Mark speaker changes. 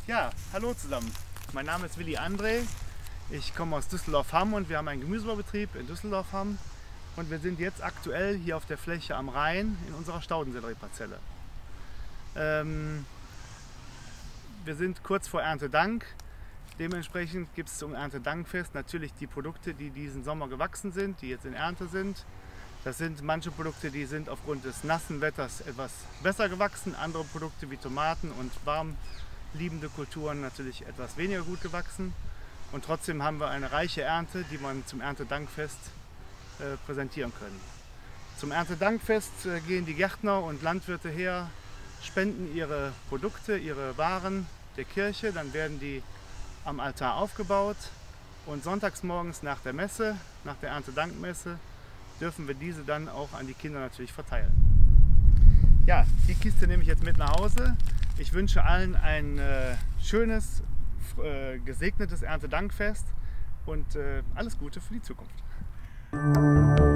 Speaker 1: Ja, hallo zusammen. Mein Name ist Willi André. Ich komme aus Düsseldorf-Hamm und wir haben einen Gemüsebaubetrieb in Düsseldorf-Hamm. Und wir sind jetzt aktuell hier auf der Fläche am Rhein in unserer Staudensellerieparzelle. Wir sind kurz vor Erntedank. Dementsprechend gibt es zum Erntedankfest natürlich die Produkte, die diesen Sommer gewachsen sind, die jetzt in Ernte sind. Das sind manche Produkte, die sind aufgrund des nassen Wetters etwas besser gewachsen, andere Produkte wie Tomaten und warmliebende Kulturen natürlich etwas weniger gut gewachsen. Und trotzdem haben wir eine reiche Ernte, die man zum Erntedankfest präsentieren können. Zum Erntedankfest gehen die Gärtner und Landwirte her, spenden ihre Produkte, ihre Waren der Kirche, dann werden die am Altar aufgebaut und sonntags morgens nach der Messe, nach der Erntedankmesse, dürfen wir diese dann auch an die Kinder natürlich verteilen. Ja, die Kiste nehme ich jetzt mit nach Hause. Ich wünsche allen ein schönes, gesegnetes Erntedankfest und alles Gute für die Zukunft.